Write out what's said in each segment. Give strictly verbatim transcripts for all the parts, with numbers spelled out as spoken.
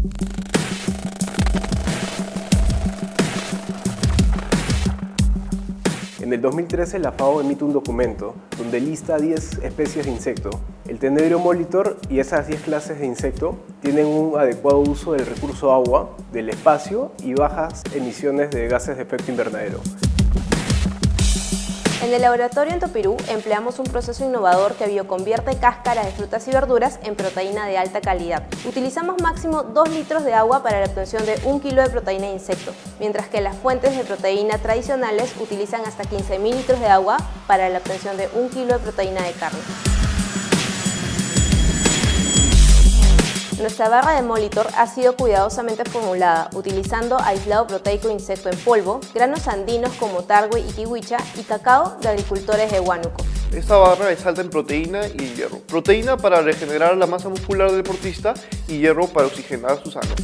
En el dos mil trece la FAO emite un documento donde lista diez especies de insecto. El Tenebrio Molitor y esas diez clases de insecto tienen un adecuado uso del recurso agua, del espacio y bajas emisiones de gases de efecto invernadero. En el laboratorio en Topirú empleamos un proceso innovador que bioconvierte cáscaras de frutas y verduras en proteína de alta calidad. Utilizamos máximo dos litros de agua para la obtención de un kilo de proteína de insecto, mientras que las fuentes de proteína tradicionales utilizan hasta quince mil litros de agua para la obtención de un kilo de proteína de carne. Nuestra barra de Molitor ha sido cuidadosamente formulada utilizando aislado proteico de insecto en polvo, granos andinos como targüe y kiwicha y cacao de agricultores de Huánuco. Esta barra es alta en proteína y hierro. Proteína para regenerar la masa muscular del deportista y hierro para oxigenar su sangre.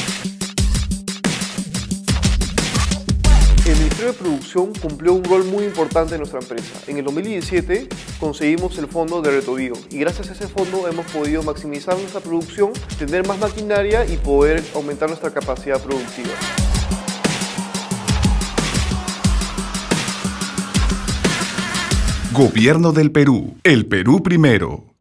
El Ministerio de Producción cumplió un rol muy importante en nuestra empresa. En el dos mil diecisiete conseguimos el fondo de Retobio y gracias a ese fondo hemos podido maximizar nuestra producción, tener más maquinaria y poder aumentar nuestra capacidad productiva. Gobierno del Perú. El Perú primero.